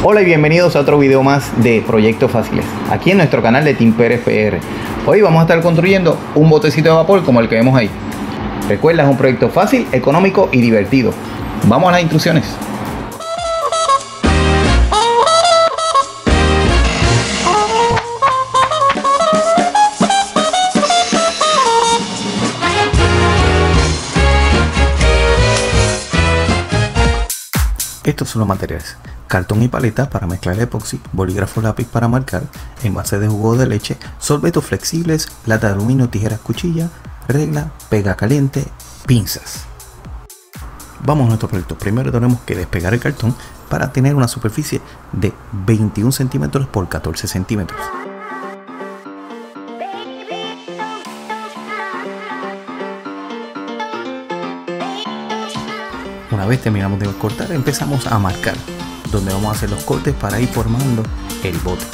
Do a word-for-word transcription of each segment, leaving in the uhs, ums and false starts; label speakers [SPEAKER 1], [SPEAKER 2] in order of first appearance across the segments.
[SPEAKER 1] Hola y bienvenidos a otro video más de Proyectos Fáciles, aquí en nuestro canal de Team Pérez P R. Hoy vamos a estar construyendo un botecito de vapor como el que vemos ahí. Recuerda, es un proyecto fácil, económico y divertido. Vamos a las instrucciones. Estos son los materiales: cartón y paleta para mezclar el epoxi, bolígrafo lápiz para marcar, envase de jugo de leche, sorbetos flexibles, lata de aluminio, tijeras, cuchilla, regla, pega caliente, pinzas. Vamos a nuestro proyecto. Primero tenemos que despegar el cartón para tener una superficie de veintiún centímetros por catorce centímetros. Una vez terminamos de cortar, empezamos a marcar, donde vamos a hacer los cortes para ir formando el bote.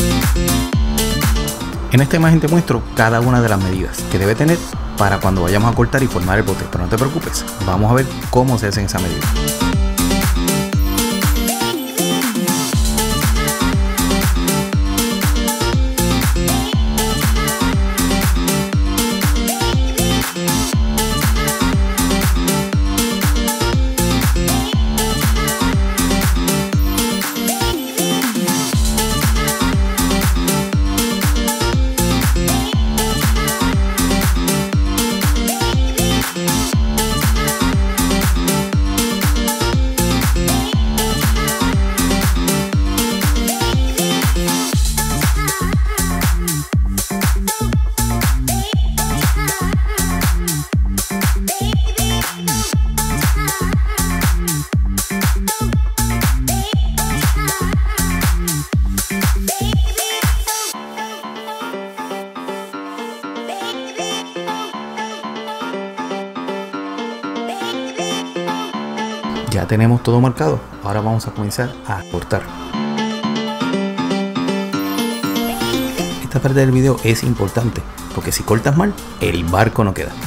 [SPEAKER 1] En esta imagen te muestro cada una de las medidas que debe tener para cuando vayamos a cortar y formar el bote, pero no te preocupes, vamos a ver cómo se hacen esas medidas. Ya tenemos todo marcado, ahora vamos a comenzar a cortar. Esta parte del video es importante, porque si cortas mal, el barco no queda.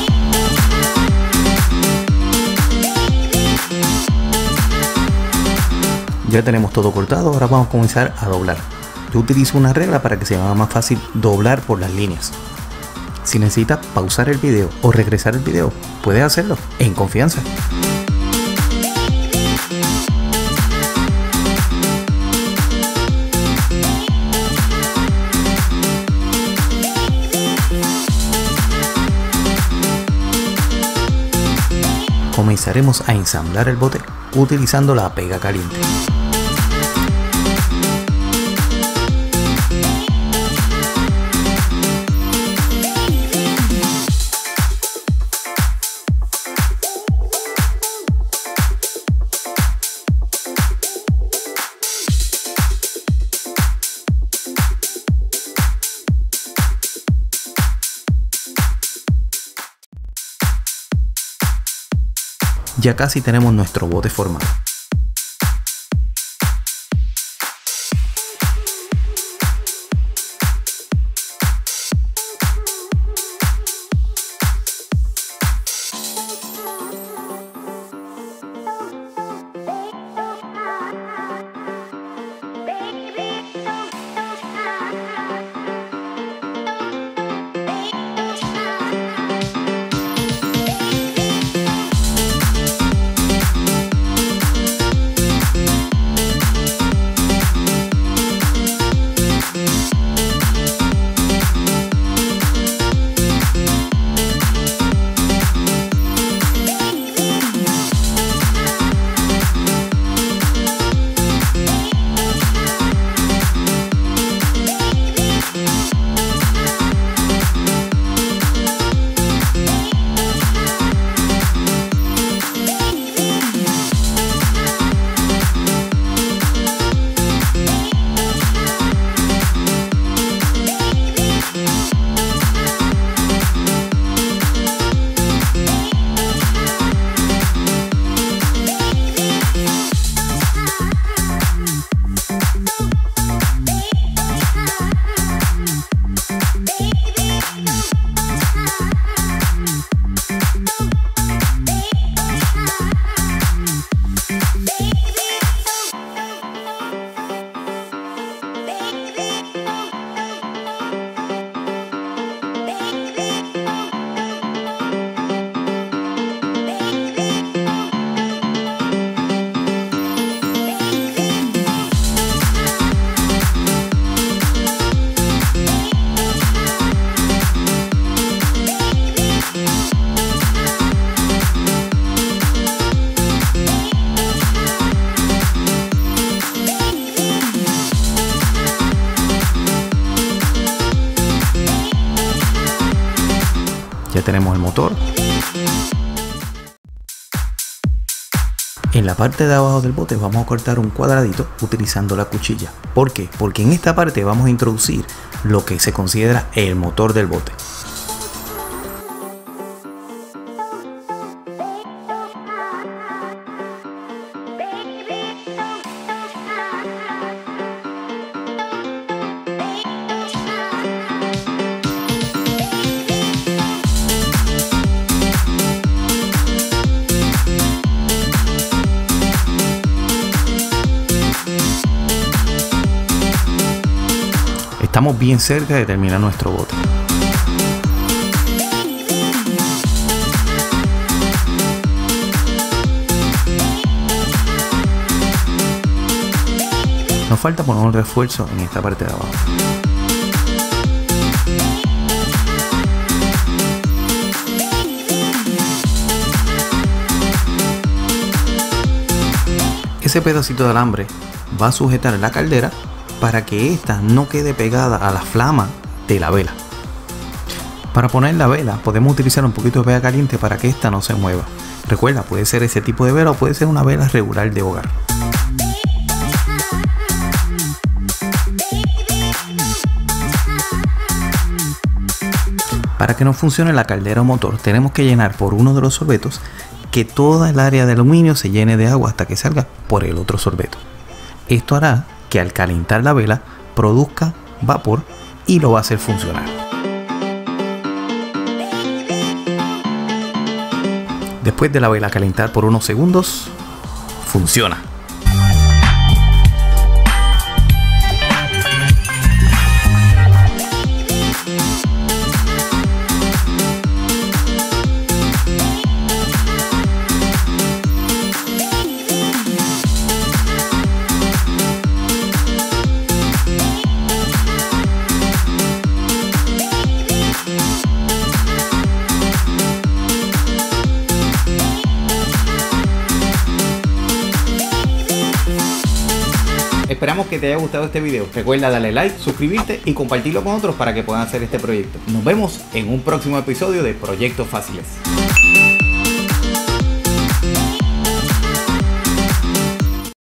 [SPEAKER 1] Ya tenemos todo cortado, ahora vamos a comenzar a doblar. Yo utilizo una regla para que se me haga más fácil doblar por las líneas. Si necesitas pausar el video o regresar el video, puedes hacerlo en confianza. Comenzaremos a ensamblar el bote utilizando la pega caliente. Ya casi tenemos nuestro bote formado. tenemos el motor. En la parte de abajo del bote vamos a cortar un cuadradito utilizando la cuchilla. ¿Por qué? Porque en esta parte vamos a introducir lo que se considera el motor del bote. Estamos bien cerca de terminar nuestro bote. Nos falta poner un refuerzo en esta parte de abajo. Ese pedacito de alambre va a sujetar la caldera para que ésta no quede pegada a la flama de la vela. Para poner la vela podemos utilizar un poquito de vela caliente para que ésta no se mueva. Recuerda, puede ser ese tipo de vela o puede ser una vela regular de hogar. Para que nos funcione la caldera o motor tenemos que llenar por uno de los sorbetos que toda el área de aluminio se llene de agua hasta que salga por el otro sorbeto. Esto hará que al calentar la vela produzca vapor y lo va a hacer funcionar. Después de la vela calentar por unos segundos, funciona. Esperamos que te haya gustado este video. Recuerda darle like, suscribirte y compartirlo con otros para que puedan hacer este proyecto. Nos vemos en un próximo episodio de Proyectos Fáciles.